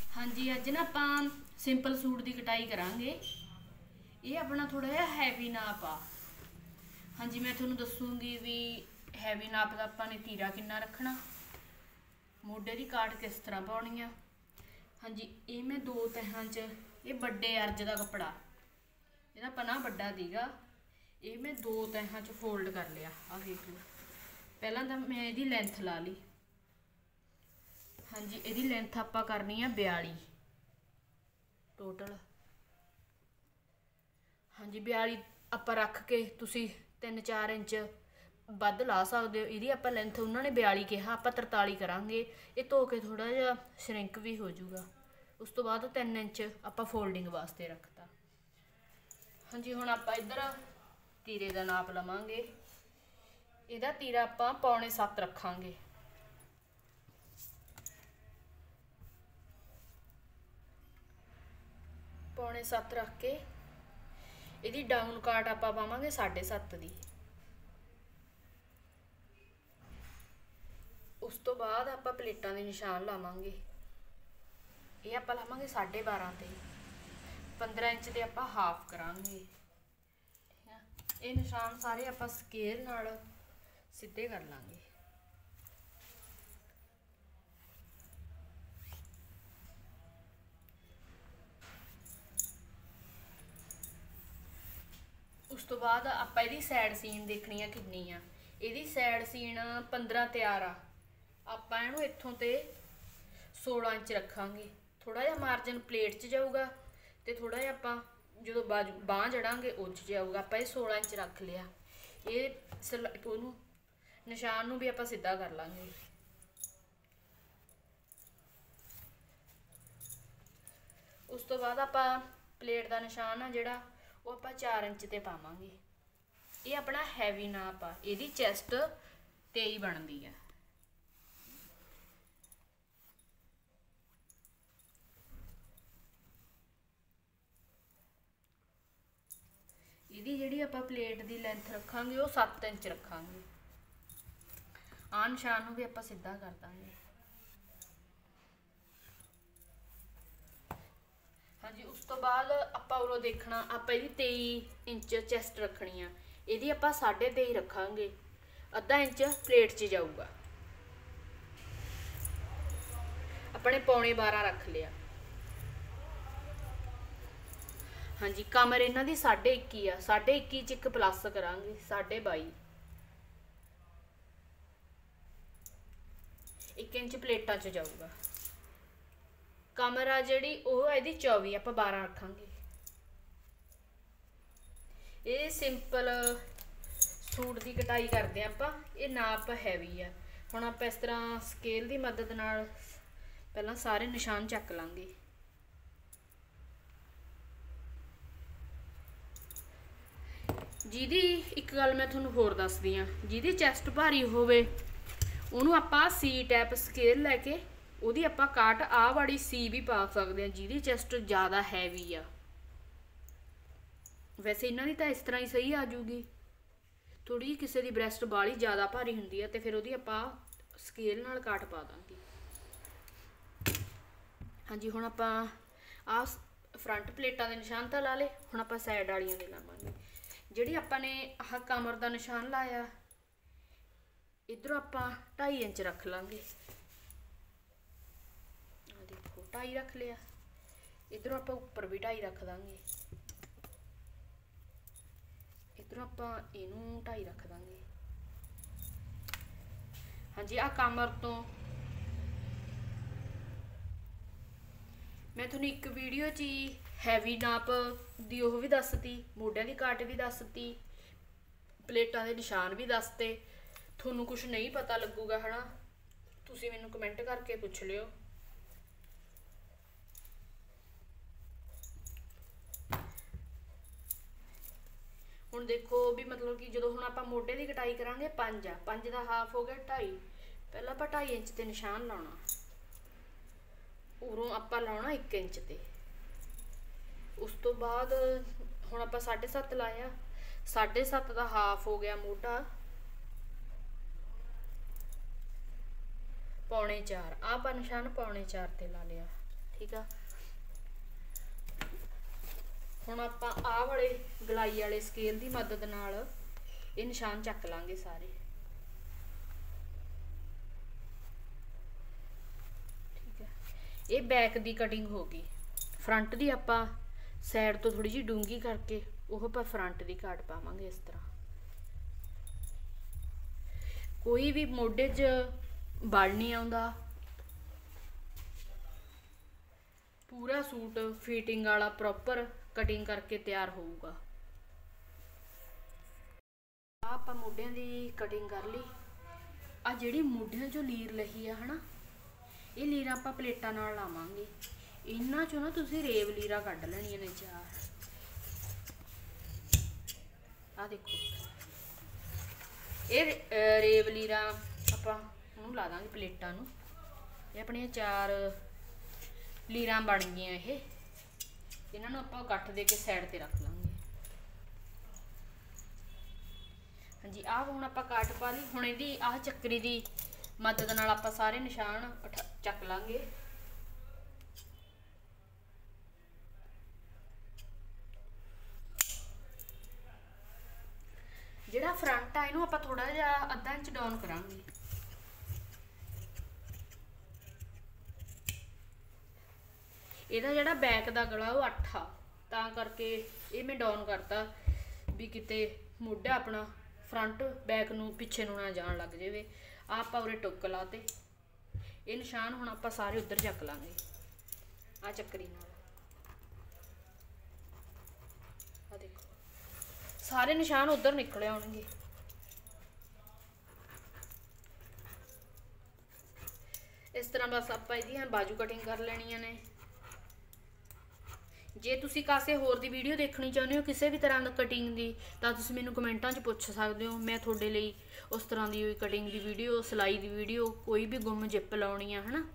हाँ जी, अज ना आपां सिंपल सूट की कटाई करांगे। ये अपना थोड़ा जिहा हैवी नाप आ। हाँ जी, मैं थोनों दसूँगी भी हैवी नाप का आपां ने तीरा किन्ना रखना, मोढे की काट किस तरह पाउणी आ। हाँ जी, ये मैं दो तहां च, ये बड़े अर्ज का कपड़ा, ਇਹਦਾ पना ਵੱਡਾ दीगा, ये मैं दो तहां च फोल्ड कर लिया। आ देख लो, पहला तो मैं ਇਹਦੀ ਲੈਂਥ ला ली। हाँ जी, ਇਹਦੀ ਲੈਂਥ ਆਪਾਂ करनी है 42 टोटल। हाँ जी, 42 ਆਪਾਂ रख के तुसी 3-4 इंच ਵੱਧ ਲਾ ਸਕਦੇ ਹੋ। ਇਹਦੀ ਆਪਾਂ ਲੈਂਥ ਉਹਨਾਂ ਨੇ 42 ਕਿਹਾ, ਆਪਾਂ 43 ਕਰਾਂਗੇ। ਇਹ ਧੋ ਕੇ ਥੋੜਾ ਜਿਹਾ ਸ਼ਰਿੰਕ ਵੀ ਹੋ ਜਾਊਗਾ। ਉਸ ਤੋਂ ਬਾਅਦ 3 ਇੰਚ ਆਪਾਂ ਫੋਲਡਿੰਗ ਵਾਸਤੇ ਰੱਖਤਾ। हाँ जी, ਹੁਣ ਆਪਾਂ ਇੱਧਰ ਤੀਰੇ ਦਾ ਨਾਪ ਲਵਾਂਗੇ। ਇਹਦਾ ਤੀਰਾ ਆਪਾਂ 6.25 ਰੱਖਾਂਗੇ। पौने 7 रख के ਇਹਦੀ डाउन काट ਆਪਾਂ ਪਾਵਾਂਗੇ 7.5 ਦੀ। उस तो बाद ਆਪਾਂ प्लेटां ਦੇ निशान ਲਾਵਾਂਗੇ। ਇਹ ਆਪਾਂ ਲਾਵਾਂਗੇ 12.5 ਤੇ 15 इंच ਤੇ ਆਪਾਂ हाफ ਕਰਾਂਗੇ। ठीक है, ਇਹ ਨਿਸ਼ਾਨ ਸਾਰੇ ਆਪਾਂ ਸਕੇਲ ਨਾਲ ਸਿੱਧੇ ਕਰ ਲਾਂਗੇ। उस तो बाद आपां इहदी साइड सीन देखनी है कितनी आ। इहदी साइड सीन 15 तैयार आ। आपां इहनूं इत्थों ते 16 इंच रखांगे। थोड़ा जिहा मार्जन प्लेट च जाऊगा ते थोड़ा जिहा आपां जो बाजू बांह जड़ांगे उह च जाऊगा। आपां 16 इंच रख लिया। ये ओनूं निशान नूं भी आपां सीधा कर लांगे। उस तो बाद आपां प्लेट का निशान आ जिहड़ा ਉਹ ਆਪਾਂ 4 इंच ਤੇ ਪਾਵਾਂਗੇ। ਇਹ ਆਪਣਾ ਹੈਵੀ ਨਾਪ ਆ। ਇਹਦੀ ਚੈਸਟ 23 ਬਣਦੀ ਆ। ਇਹਦੀ ਜਿਹੜੀ ਆਪਾਂ ਪਲੇਟ ਦੀ ਲੈਂਥ ਰੱਖਾਂਗੇ ਉਹ 7 ਇੰਚ ਰੱਖਾਂਗੇ। ਆਹ ਨਿਸ਼ਾਨ ਨੂੰ ਵੀ ਆਪਾਂ ਸਿੱਧਾ ਕਰ ਦਾਂਗੇ। हाँ जी, उस तो बाद आपां उरों देखना, आपां इहदी 23 इंच चैसट रखनी आ। इहदी आपां 23.5 रखांगे। अद्धा इंच प्लेट च जाऊगा। अपने 11.25 रख लिया। हाँ जी, कमर इन्हां दी 21.5 आ। 21.5 च एक प्लस करांगे 22.5। 1 इंच प्लेटां च जाऊगा। कमर आ जिहड़ी ओह इहदी 24, आपां 12 रखांगे। ये सिंपल सूट की कटाई करते हैं आपां। ये नाप हैवी आ। हुण आपां इस तरह स्केल की मदद नाल पहलां सारे निशान चक लांगे। जिहदी एक गल मैं तुहानूं होर दसदी आ, जिहदी चैसट भारी होवे उहनूं आपां सी टैप स्केल लैके ਉਹਦੀ ਆਪਾਂ ਕਾਟ ਆਹ ਵਾਲੀ ਸੀ भी पा सकते हैं। ਜਿਹਦੀ ਚੈਸਟ ज़्यादा हैवी आ। वैसे इन्हां दी तां इस तरह ही सही आ जूगी। थोड़ी जी किसी की ब्रैसट बाली ज़्यादा भारी हुंदी है तो फिर ਉਹਦੀ ਆਪਾਂ स्केल नाल काट पा दांगे। हाँ जी, हुण आपां आ फ्रंट प्लेटां दे निशान तां ला ले। हुण आपां साइड वालियां दे लावांगे। जिहड़ी आपां ने आह कमर दा निशान लाया, इधरों आपां 2.5 इंच रख लांगे। 2.5 रख लिया। इधरों आप उपर भी 2.5 रख देंगे। इधरों आप इनू 2.5 रख देंगे। हाँ जी, आ कमर तो मैं थोड़ी एक वीडियो च हैवी नाप दी ओह भी दसती, मोढियां की काट भी दसती, प्लेटां दे निशान भी दसते। थोनू कुछ नहीं पता लगूगा है ना, तुसीं मैनूं कमेंट करके पुछ लिओ। हुण देखो भी मतलब कि जो हुण आपां मोढे की कटाई करांगे 5 आ, 5 का हाफ हो गया 2.5। पहला आपां 2.5 इंच ते निशान लाउणा, उरों आपां लाउणा 1 इंच ते। उस तो बाद हुण आपां 7.5 लाया, 7.5 का हाफ हो गया मोढा, 3.25। आप निशान 3.25 ते ला लिया। ठीक है। हुण आपां आह वाले गलाई वाले स्केल की मदद नाल ये निशान चक लांगे सारे। ठीक है, ये बैक की कटिंग हो गई। फ्रंट की आपां साइड तो थोड़ी जी डूंगी करके वो आपां फ्रंट की काट पावांगे इस तरह। कोई भी मोढे च बल नहीं आउंदा, पूरा सूट फिटिंग वाला प्रॉपर कटिंग करके तैयार होऊगा। आपां मोढियां दी कटिंग कर ली। आ जिहड़ी मोढियां चों लीर लही है ना, ये लीर आपां प्लेटां नाल लावांगे। इन्हां चों ना तुसीं रेव लीरां कढ लैणियां ने 4। आ देखो ये रेव लीरां आपां उहनूं ला दांगे प्लेटां नूं। ये अपणियां 4 लीरां बन गईयां। ये इन्हां नूं आपां गट्ठ दे के साइड ते रख लांगे। हाँ जी, आह हुण आपां काट पा ली। हुण इहदी आह चक्करी दी मदद नाल आपां सारे निशान चक लांगे। जिहड़ा फ्रंट आ इहनूं आपां थोड़ा जिहा अद्धा इंच डाउन करांगे। ਇਹਦਾ ਜਿਹੜਾ बैक ਦਾ गला वो 8 आ, ਤਾਂ ਕਰਕੇ ਇਹ मैं डाउन करता भी किते ਮੋਢਾ अपना फ्रंट बैक ਨੂੰ ਪਿੱਛੇ ਨੂੰ ना जान लग जाए। ਆਪਾਂ ਉਰੇ ਟੁੱਕ ਲਾਤੇ। ਇਹ ਨਿਸ਼ਾਨ ਹੁਣ ਆਪਾਂ ਸਾਰੇ ਉੱਧਰ ਚੱਕ ਲਾਂਗੇ ਆ ਚੱਕਰੀ ਨਾਲ। ਆ ਦੇਖੋ ਸਾਰੇ ਨਿਸ਼ਾਨ ਉੱਧਰ ਨਿਕਲ ਆਉਣਗੇ। इस तरह बस आप ਇਹਦੀਆਂ बाजू कटिंग कर ਲੈਣੀਆਂ ਨੇ। जे तुसी कासे होर दी वीडियो देखनी चाहुंदे हो किसी भी तरह की कटिंग की, तो तुसी मैनूं कमेंटां च पुछ सकदे हो। मैं तुहाडे लई उस तरह की कटिंग की वीडियो, सिलाई की वीडियो, कोई भी गुम जिप लाउणी है ना।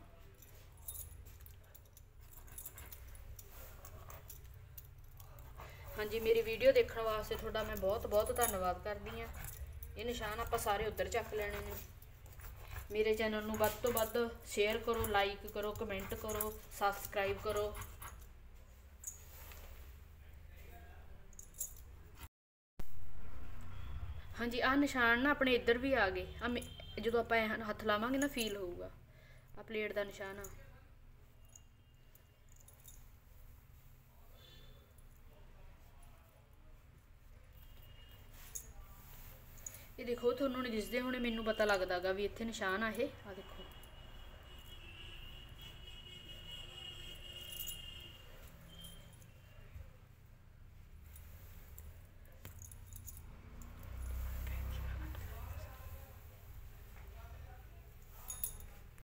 हाँ जी, मेरी वीडियो देखने वास्ते तुहाडा मैं बहुत बहुत धन्नवाद करदी हाँ। ये निशान आपां सारे उधर चक लैणे ने। मेरे चैनल नूं वध तो वध शेयर करो, लाइक करो, कमेंट करो, सबसक्राइब करो। हाँ जी, आ निशान ना अपने इधर भी आ गए। जो आप हथ लावांगे ना फील होऊगा। आ प्लेट का निशान आ। ये देखो, थोनों नहीं दिसदे होने, मैनू पता लगदा गा भी इत्थे निशान आ। ये आ देखो